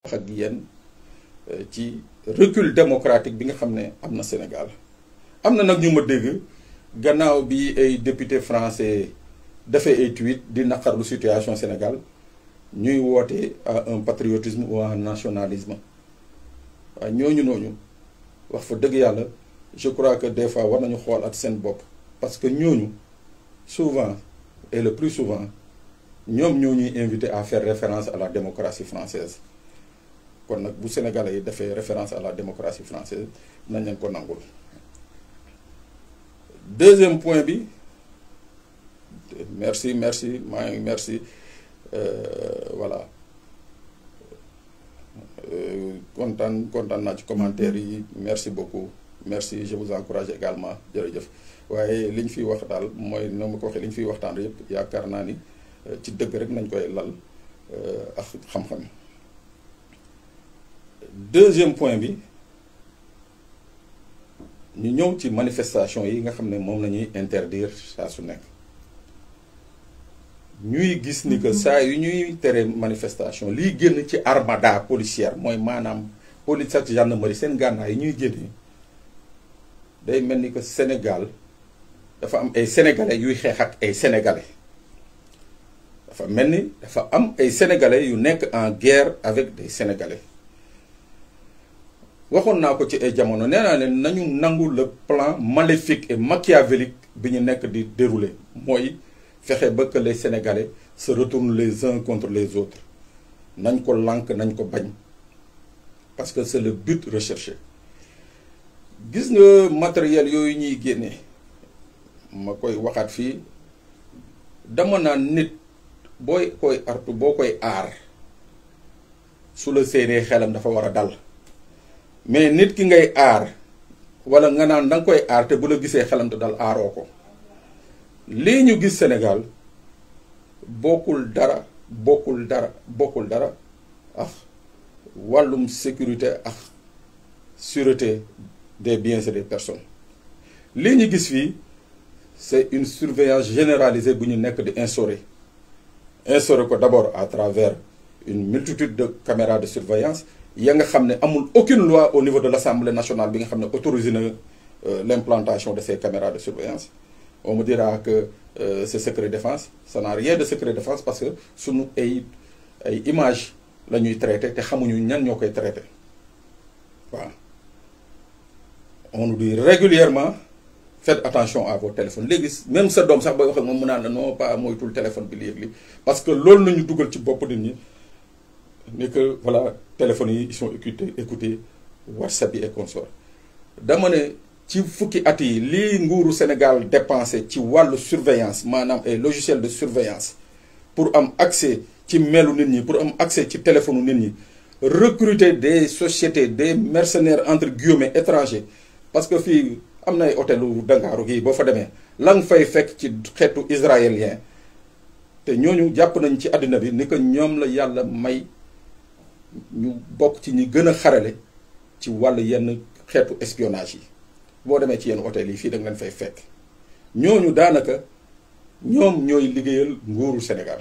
ak yéen ci recul démocratique bi nga xam ne am na Sénégal am na nag ñu ma dégg gannaaw bi ay député français dafay ay tweet di naqarlu situation Sénégal ñuy woote à un patriotisme ou à un nationalisme waaye ñooñu wax fa dëgg yàlla je crois que des fois war nañu xool at seen bopp parce que ñooñu souvent et le plus souvent ñoom ñoo ñuy invité à faire référence à la démocratie française kon nag bu Sénégalais yi defee référence à la démocratie française nañ leen ko nangul. Deuxième point bi merci voilà kontaan naa ci commentaire yi merci beaucoup merci je vous encourage également jërëjëf waaye li ñu fiy wax daal mooy noo ma ko waxee li ñu fiy waxtaan yëpp yaakaar naa ni ci dëgg rek nañ koy lal ak xam-xam. Deuxième point bi ñu ñëw ci manifestation yi nga xam ne moom la ñuy interdire saa su nekk ñuy gis ni que saa yu ñuy tere manifestation liy génn ci armada policière mooy maanaam police ak gendarmerie seen gànnaay yi ñuy génne day mel ni que Sénégal dafa am ay sénégalais yuy xeex ak ay sénégalais dafa mel ni dafa am ay sénégalais yu nekk en guerre avec des sénégalais. waxoon naa ko ci ay jamono nee naa leen nañu nangu le plan maléfique et machiavélique bi ñu nekk di dérouler mooy fexe ba que les Sénégalais se retournent les uns contre les autres nañ ko lànk nañ ko bañ parce que c'est le but recherché. gis nga matériel yooyu ñuy génne ma koy waxaat fii dama naan nit booy koy artu boo koy aar su la séenee xelam dafa war a dal. mais nit ki ngay aar wala nga naan da nga koy aar te bu la gisee xelam te dal aaroo ko lii ñu gis Sénégal bokkul dara ak wàllum sécurité ak sûreté des biens et des personnes. lii ñu gis fii c'est une surveillance généralisée bu ñu nekk di instaurer ko d'abord à travers une multitude de caméras de surveillance. ya nga xam ne amul aucune loi au niveau de l'Assemblée nationale bi nga xam ne autorisé na l'implantation de ces caméras de surveillance. On me dira que c'est secret défense ça n'a rien de secret défense parce que sunu ay images la ñuy traité te xamuñu ñan ñoo koy traité waaw. On nous dit régulièrement faites attention à vos téléphones léegi même sa doom sax booy wax ak moom mu naan la non pas moytul téléphone bi léegi parce que loolu nañu dugal ci bopp nit ñi. ni que voilà téléphones yi ils sont écoutés WhatsApp yi et consorts dama ne ci fukki at yi lii nguuru Sénégal dépensé ci wàllu surveillance maanaam ay logiciel de surveillance pour am accès ci melu nit ñi pour am accès ci téléphone nit ñi recruter des sociétés des mercenaires entre guillemets étrangers parce que fii am na ay hôtelu Ndakaaru gii boo fa demee la nga fay fekk ci xeetu israélien te ñooñu jàpp nañ ci àddina bi ni que ñoom la yàlla may ñu bokk ci ñi gën a xarale ci wàllu yenn xeetu espionnage yi boo demee ci yenn hôtel yi fii da nga leen fay fekk ñooñu daanaka ñoom ñooy liggéeyal nguuru Sénégal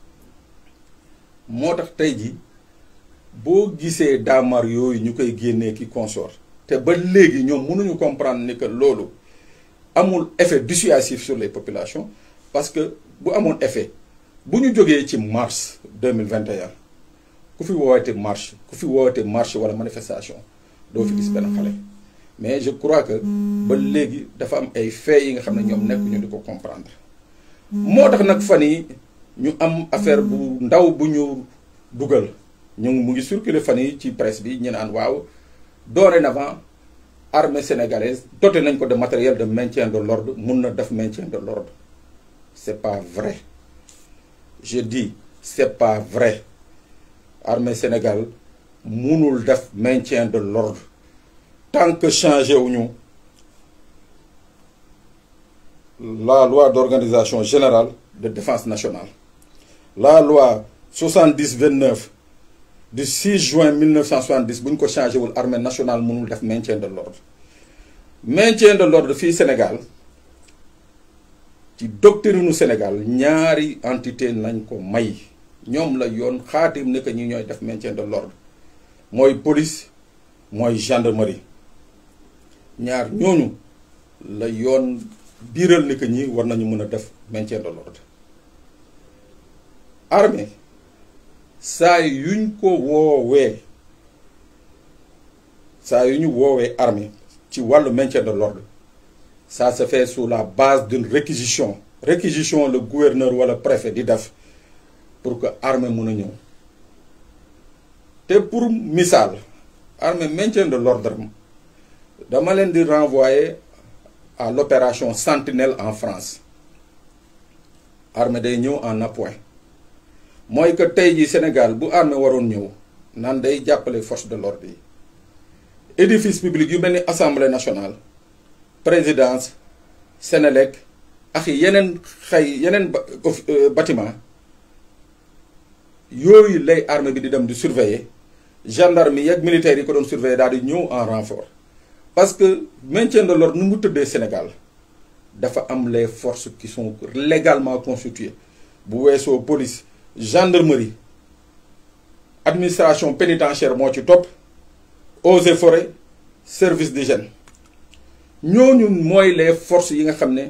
moo tax tey ji boo gisee daamar yooyu ñu koy génnee ki consort te ba léegi ñoom mënuñu comprendre ni que loolu amul effet dissuasif sur les populations parce que bu amoon effet bu ñu jógee ci mars 2021 ku fi woote marche wala manifestation doo fi gis benn xale mais je crois que ba léegi dafa am ay faits yi nga xam ne ñoom nekk ñu di ko comprendre moo tax nag fan yi ñu am affaire bu ndaw bu ñu dugal mu ngi circuler fan yi ci presse bi ñu naan waaw dorénavant armée sénégalaise doté nañ ko de matériel de maintien de l'ordre mun na def maintien de l'ordre c'est pas vrai je dis c'est pas vrai armée Sénégal munul def maintien de l'ordre tant que changé wuñu la loi d'organisation générale de défense nationale la loi 70-29 du 6 juin 1970 bu ñu ko changé wul armée nationale munul def maintien de l'ordre fii Sénégal ci doctrine Sénégal ñaari entité nañ ko may ñoom la yoon xaatim ne que ñi ñooy def maintien de l'ordre mooy police mooy gendarmerie ñaar ñooñu la yoon biiral ni que ñi war nañu mën a def maintien de l'ordre. Armée saa yuñ ko woowee saa yu ñu woowee armée ci wàllu maintien de l'ordre ça se fait sous la base d'une réquisition le gouverneur wala préfet di def pour que armée mun a ñëw te pour misaal armée maintien de l'ordre dama leen di renvoyer à l'opération Sentinelle en France. Armée day ñëw en appoint mooy que tey jii Sénégal bu armée waroon ñëw naan day jàppale force de l'ordre yi édifice public yu mel ni assemblée nationale présidence Sénélec ak yeneen bâtiment yooyu lay armée bi di dem di surveiller gendarme yi ak militaires yi ko doon surveiller daal di ñëw en renfort parce que maintien de l'ordre nu mu tëddee Sénégal dafa am les forces qui sont légalement constituées bu weesoo police gendarmerie administration pénitentiaire moo ci topp eaux et forêts service d'hygiène ñooñu mooy les forces yi nga xam ne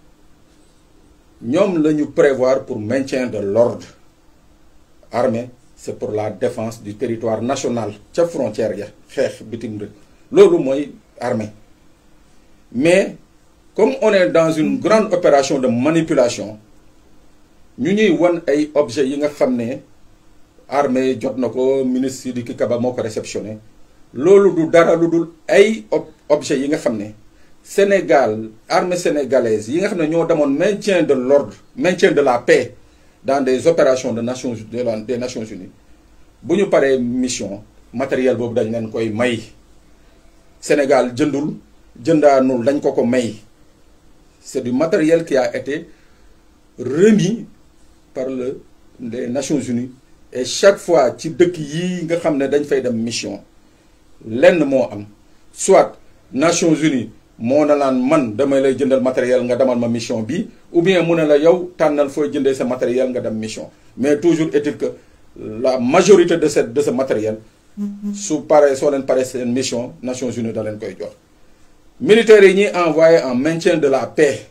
ñoom la ñu prévoir pour maintien de l'ordre. Armée c'est pour la défense du territoire national ca frontière ya xeex bitim rek loolu mooy armée mais comme on est dans une grande opération de manipulation ñu ñuy wan ay objets yi nga xam ne armée jot na ko ministre Sidiki Kaba moo ko réceptionné loolu du dara lu dul ay objets yi nga xam ne Sénégal armée sénégalaise yi nga xam ne ñoo demoon maintien de l'ordre maintien de la paix dans des opérations des Nations Unies bu ñu paree mission matériel boobu dañ leen koy may Sénégal jëndaanul dañ ko may c'est du matériel qui a été remis par les Nations Unies et chaque fois ci dëkk yi nga xam ne dañ fay dem mission lenn moo am soit Nations Unies moo na laan man damay lay jëndal matériel nga demal ma mission bi ou bien mu ne la yow tànnal fooy jëndee sa matériel nga dem mission mais toujours est-il que la majorité de ce matériel su paree soo leen paree seen mission Nations Unies da leen koy jox militaires yi ñuy envoyé en maintien de la paix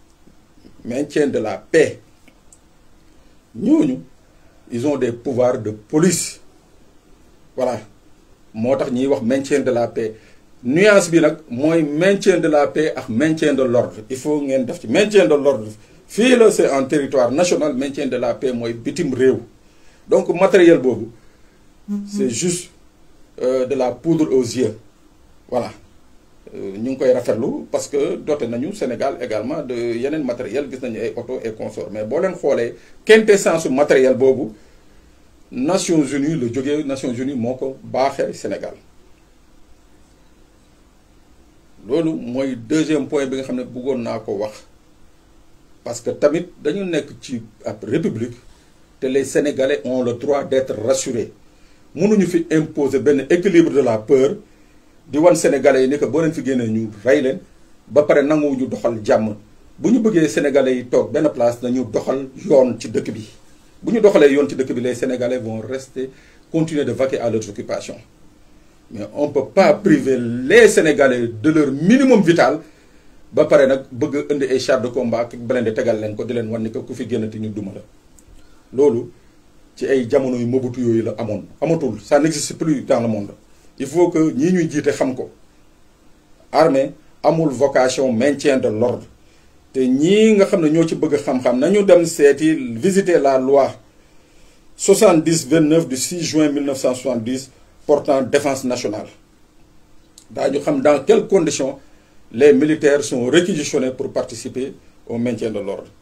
ñooñu ils ont des pouvoirs de police voilà moo tax ñuy wax maintien de la paix nuance bi nag mooy maintien de la paix ak maintien de l'ordre il faut ngeen def ci maintien de l'ordre fii la c'est en territoire national maintien de la paix mooy bitim réew donc matériel boobu c'est juste de la poudre aux yeux voilà ñu ngi koy rafetlu parce que doté nañu Sénégal également de yeneen matériel gis nañu ay auto et consorts mais boo leen xoolee quintessence su matériel boobu Nations Unies la jógee Nations Unies moo ko baaxee Sénégal loolu mooy deuxième point bi nga xam ne bëggoon naa ko wax parce que tamit dañu nekk ci ab république te les Sénégalais ont le droit d'être rassurés mënuñu fi imposer benn équilibre de la peur di wan Sénégalais yi ne que boo leen fi génnee ñu rey leen ba pare nanguwuñu doxal jàmm bu ñu bëggee Sénégalais yi toog benn place nañu doxal yoon ci dëkk bi bu ñu doxalee yoon ci dëkk bi les Sénégalais vont continuer de vaquer à leurs occupations mais on peut pas priver les Sénégalais de leur minimum vital ba pare nag bëgg indi ay chars de combat ak blindé tegal leen ko di leen wan ni que ku fi génnati ñu duma la loolu ci ay jamono yu Mobutu yooyu la amatul ça n'existe plus dans le monde il faut que ñii ñuy jiite xam ko armée amul vocation maintien de l'ordre te ñii nga xam ne ñoo ci bëgg xam-xam nañu dem seeti visiter la loi 70-29 du 6 juin 1970 portant défense nationale daañu xam dans quelles conditions les militaires sont réquisitionnés pour participer au maintien de l'ordre